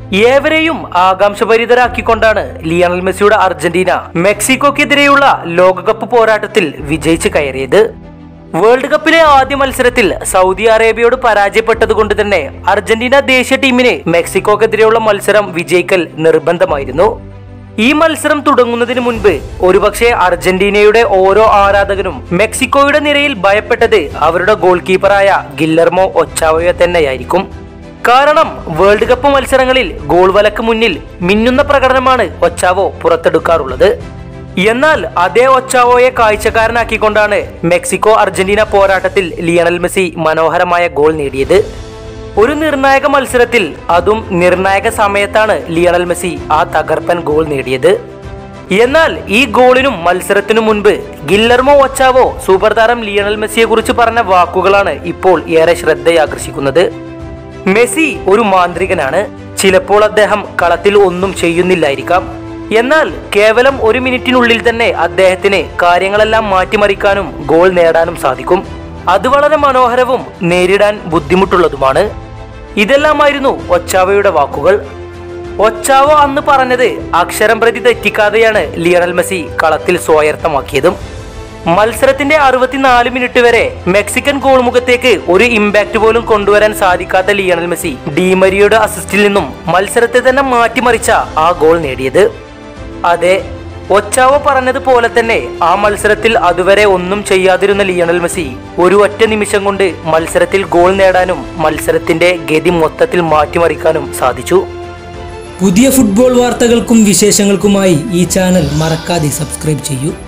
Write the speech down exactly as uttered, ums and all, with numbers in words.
ഏവരെയും ആകാംക്ഷഭരിതരാക്കിക്കൊണ്ടാണ് ലിയണൽ മെസ്സിയുടെ അർജന്റീന മെക്സിക്കോക്കെതിരെയുള്ള ലോകകപ്പ് പോരാട്ടത്തിൽ വിജയിച്ച് കയറിയത്. വേൾഡ് കപ്പിലെ ആദ്യ മത്സരത്തിൽ സൗദി അറേബ്യയോട് പരാജയപ്പെട്ടതുകൊണ്ട് തന്നെ അർജന്റീന ദേശീയ ടീമിന് മെക്സിക്കോക്കെതിരെയുള്ള മത്സരം വിജയിക്കൽ നിർബന്ധമായിരുന്നു. ഈ മത്സരം തുടങ്ങുന്നതിന് മുൻപ് ഒരുപക്ഷെ അർജന്റീനയുടെ ഓരോ ആരാധകനും മെക്സിക്കോയുടെ നിരയിൽ ഭയപ്പെട്ടത് അവരുടെ ഗോൾ കീപ്പറായ ഗില്ലർമോ ഒച്ചാവോയെ തന്നെയായിരിക്കും. കാരണം വേൾഡ് കപ്പ് മത്സരങ്ങളിൽ ഗോൾ വലക്ക് മുന്നിൽ മിന്നുന്ന പ്രകടനമാണ് ഒച്ചാവോ പുറത്തെടുക്കാറുള്ളത്. എന്നാൽ അതേ ഒച്ചാവോയെ കാഴ്ചക്കാരനാക്കിക്കൊണ്ടാണ് മെക്സിക്കോ അർജന്റീന പോരാട്ടത്തിൽ ലിയണൽ മെസ്സി മനോഹരമായ ഗോൾ നേടിയത്. ഒരു നിർണായക മത്സരത്തിൽ, അതും നിർണായക സമയത്താണ് ലിയണൽ മെസ്സി ആ തകർപ്പൻ ഗോൾ നേടിയത്. എന്നാൽ ഈ ഗോളിനും മത്സരത്തിനു മുൻപ് ഗില്ലർമോ ഒച്ചാവോ സൂപ്പർ താരം ലിയണൽ മെസ്സിയെ കുറിച്ച് പറഞ്ഞ വാക്കുകളാണ് ഇപ്പോൾ ഏറെ ശ്രദ്ധയാകർഷിക്കുന്നത്. മെസ്സി ഒരു മാന്ത്രികനാണ്. ചിലപ്പോൾ അദ്ദേഹം കളത്തിൽ ഒന്നും ചെയ്യുന്നില്ലായിരിക്കാം. എന്നാൽ കേവലം ഒരു മിനിറ്റിനുള്ളിൽ തന്നെ അദ്ദേഹത്തിന് കാര്യങ്ങളെല്ലാം മാറ്റിമറിക്കാനും ഗോൾ നേടാനും സാധിക്കും. അത് വളരെ മനോഹരവും നേരിടാൻ ബുദ്ധിമുട്ടുള്ളതുമാണ്. ഇതെല്ലാമായിരുന്നു ഒച്ചാവോയുടെ വാക്കുകൾ. ഒച്ചാവോ അന്ന് പറഞ്ഞത് അക്ഷരം പ്രതി തെറ്റിക്കാതെയാണ് ലിയണൽ മെസ്സി കളത്തിൽ സ്വായത്തമാക്കിയതും. മത്സരത്തിന്റെ അറുപത്തിനാല് മിനിറ്റ് വരെ മെക്സിക്കൻ ഗോൾ മുഖത്തേക്ക് ഒരു ഇമ്പാക്ട് പോലും കൊണ്ടുവരാൻ സാധിക്കാത്ത ലിയണൽ മെസ്സി ഡിമരിയുടെ അസിസ്റ്റിൽ നിന്നും മത്സരത്തെ തന്നെ മാറ്റിമറിച്ച ആ ഗോൾ നേടിയത്. അതെ, ഒച്ചാവോ പറഞ്ഞതുപോലെ തന്നെ ആ മത്സരത്തിൽ അതുവരെ ഒന്നും ചെയ്യാതിരുന്ന ലിയണൽ മെസ്സി ഒരു ഒറ്റ നിമിഷം കൊണ്ട് മത്സരത്തിൽ ഗോൾ നേടാനും മത്സരത്തിന്റെ ഗതി മൊത്തത്തിൽ മാറ്റിമറിക്കാനും സാധിച്ചു. പുതിയ ഫുട്ബോൾ വാർത്തകൾക്കും വിശേഷങ്ങൾക്കുമായി ഈ ചാനൽ മറക്കാതെ സബ്സ്ക്രൈബ് ചെയ്യൂ.